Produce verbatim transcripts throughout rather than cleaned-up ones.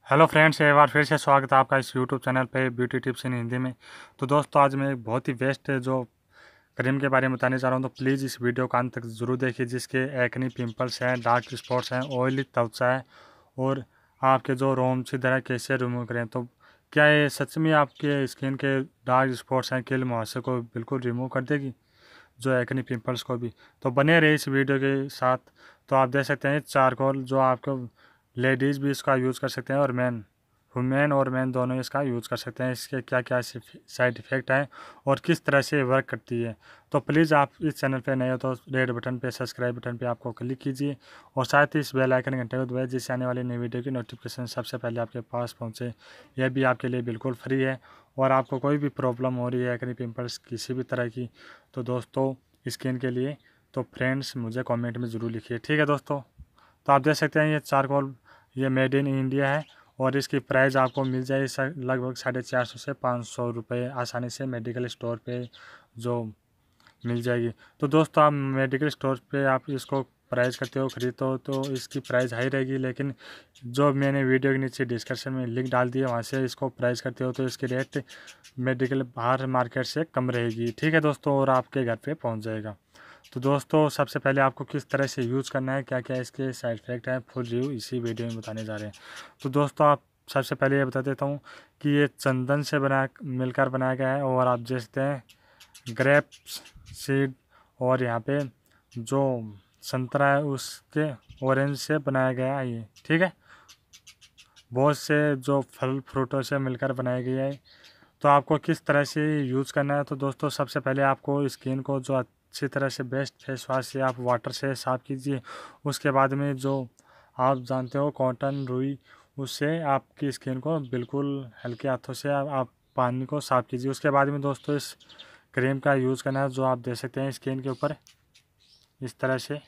Hello friends, एक बार फिर से स्वागत है आपका इस यूट्यूब चैनल पे ब्यूटी टिप्स इन हिंदी में। तो दोस्तों, आज मैं एक बहुत ही बेस्ट जो क्रीम के बारे में बताने जा रहा हूँ। तो प्लीज़ इस वीडियो का अंत तक ज़रूर देखिए, जिसके एक्ने, पिंपल्स हैं, डार्क स्पॉट्स हैं, ऑयली त्वचा है और आपके जो रोम छिद्र है कैसे रिमूव करें। तो क्या ये सच में आपके स्किन के डार्क स्पॉट्स हैं, किल मुहासे को बिल्कुल रिमूव कर देगी, जो एक्ने पिंपल्स को भी। तो बने रहे इस वीडियो के साथ। तो आप देख सकते हैं चारकोल, जो आपको लेडीज़ भी इसका यूज़ कर सकते हैं और मैन वुमेन और मैन दोनों इसका यूज़ कर सकते हैं। इसके क्या क्या साइड इफ़ेक्ट हैं और किस तरह से वर्क करती है। तो प्लीज़ आप इस चैनल पे नए हो तो रेड बटन पे, सब्सक्राइब बटन पे आपको क्लिक कीजिए और साथ ही इस बेल आइकन घंटे को दबाइए, जिससे आने वाली नई वीडियो की नोटिफिकेशन सबसे पहले आपके पास पहुँचे। यह भी आपके लिए बिल्कुल फ्री है। और आपको कोई भी प्रॉब्लम हो रही है एक्ने, पिंपल्स, किसी भी तरह की, तो दोस्तों स्किन के लिए, तो फ्रेंड्स मुझे कमेंट में ज़रूर लिखिए, ठीक है दोस्तों। तो आप देख सकते हैं ये चारकोल, ये मेड इन इंडिया है और इसकी प्राइस आपको मिल जाएगी लगभग साढ़े चार सौ से पाँच सौ रुपये आसानी से मेडिकल स्टोर पे जो मिल जाएगी। तो दोस्तों, आप मेडिकल स्टोर पे आप इसको प्राइस करते हो, खरीदते हो, तो इसकी प्राइस हाई रहेगी। लेकिन जो मैंने वीडियो के नीचे डिस्क्रिप्शन में लिंक डाल दिया, वहाँ से इसको प्राइस करते हो तो इसकी रेट मेडिकल बाहर मार्केट से कम रहेगी, ठीक है दोस्तों, और आपके घर पे पहुँच जाएगा। तो दोस्तों, सबसे पहले आपको किस तरह से यूज़ करना है, क्या क्या इसके साइड इफ़ेक्ट हैं, फुल रिव्यू इसी वीडियो में बताने जा रहे हैं। तो दोस्तों, आप सबसे पहले ये बता देता हूँ कि ये चंदन से बना मिलकर बनाया गया है और आप देखते हैं ग्रेप्स सीड और यहाँ पे जो संतरा है उसके ऑरेंज से बनाया गया है ये, ठीक है। बहुत से जो फल फ्रूटों से मिलकर बनाया गया है। तो आपको किस तरह से यूज़ करना है। तो दोस्तों, सबसे पहले आपको स्किन को जो अच्छी तरह से बेस्ट फेस वाश से आप वाटर से साफ़ कीजिए। उसके बाद में जो आप जानते हो कॉटन रुई, उससे आपकी स्किन को बिल्कुल हल्के हाथों से आप, आप पानी को साफ़ कीजिए। उसके बाद में दोस्तों, इस क्रीम का यूज़ करना है, जो आप देख सकते हैं स्किन के ऊपर इस तरह से,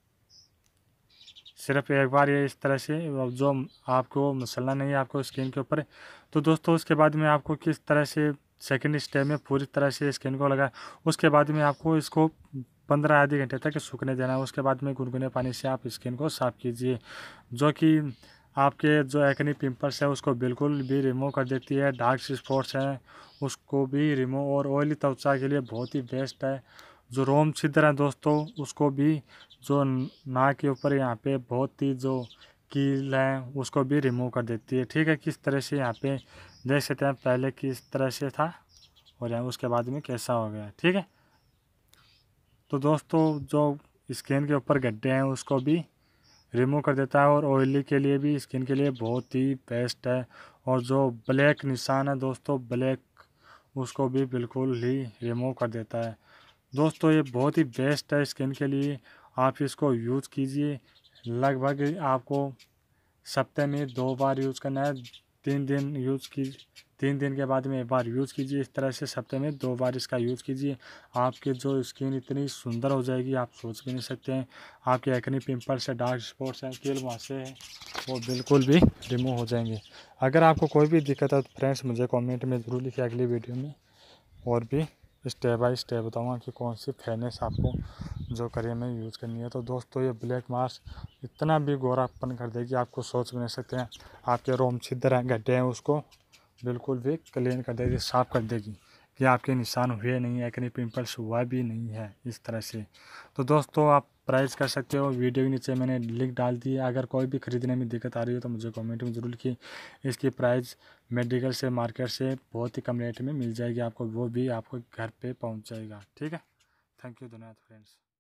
सिर्फ एक बार ये इस तरह से, जो आपको मसलना नहीं है आपको स्किन के ऊपर। तो दोस्तों, उसके बाद में आपको किस तरह से सेकंड स्टेप में पूरी तरह से स्किन को लगा, उसके बाद में आपको इसको पंद्रह आधे घंटे तक सूखने देना है। उसके बाद में गुनगुने पानी से आप स्किन को साफ़ कीजिए, जो कि आपके जो एक्ने पिंपल्स है उसको बिल्कुल भी रिमूव कर देती है। डार्क स्पॉट्स हैं उसको भी रिमूव, और ऑयली त्वचा के लिए बहुत ही बेस्ट है। जो रोम छिद्र है दोस्तों, उसको भी, जो नाक के ऊपर यहाँ पे बहुत ही जो कील है उसको भी रिमूव कर देती है, ठीक है। किस तरह से यहाँ पे देख सकते हैं, पहले किस तरह से था और यहाँ उसके बाद में कैसा हो गया, ठीक है। तो दोस्तों, जो स्किन के ऊपर गड्ढे हैं उसको भी रिमूव कर देता है और ऑयली के लिए भी, स्किन के लिए बहुत ही बेस्ट है। और जो ब्लैक निशान है दोस्तों, ब्लैक, उसको भी बिल्कुल ही रिमूव कर देता है। दोस्तों, ये बहुत ही बेस्ट है स्किन के लिए, आप इसको यूज़ कीजिए। लगभग आपको सप्ताह में दो बार यूज़ करना है। तीन दिन यूज़ की तीन दिन के बाद में एक बार यूज़ कीजिए। इस तरह से सप्ताह में दो बार इसका यूज़ कीजिए। आपकी जो स्किन इतनी सुंदर हो जाएगी, आप सोच भी नहीं सकते हैं। आपके एक्ने, पिंपल्स है, डार्क स्पॉट्स हैं, कील मुहासे हैं, वो बिल्कुल भी रिमूव हो जाएंगे। अगर आपको कोई भी दिक्कत है तो फ्रेंड्स मुझे कमेंट में ज़रूर लिखिए, अगली वीडियो में और भी स्टेप बाय स्टेप बताऊंगा कि कौन सी फेयरनेस आपको जो क्रीम में यूज़ करनी है। तो दोस्तों, ये ब्लैक मास्क इतना भी गोरापन कर देगी, आपको सोच भी नहीं सकते हैं। आपके रोम छिद्र हैं, गड्ढे हैं, उसको बिल्कुल भी क्लीन कर देगी, साफ़ कर देगी कि आपके निशान हुए नहीं है, एक्ने, पिंपल्स हुआ भी नहीं है इस तरह से। तो दोस्तों, आप प्राइस कर सकते हो, वीडियो के नीचे मैंने लिंक डाल दी है। अगर कोई भी ख़रीदने में दिक्कत आ रही हो तो मुझे कमेंट में ज़रूर लिखिए। इसकी प्राइस मेडिकल से, मार्केट से बहुत ही कम रेट में मिल जाएगी आपको, वो भी आपको घर पे पहुंच जाएगा, ठीक है। थैंक यू, धन्यवाद फ्रेंड्स।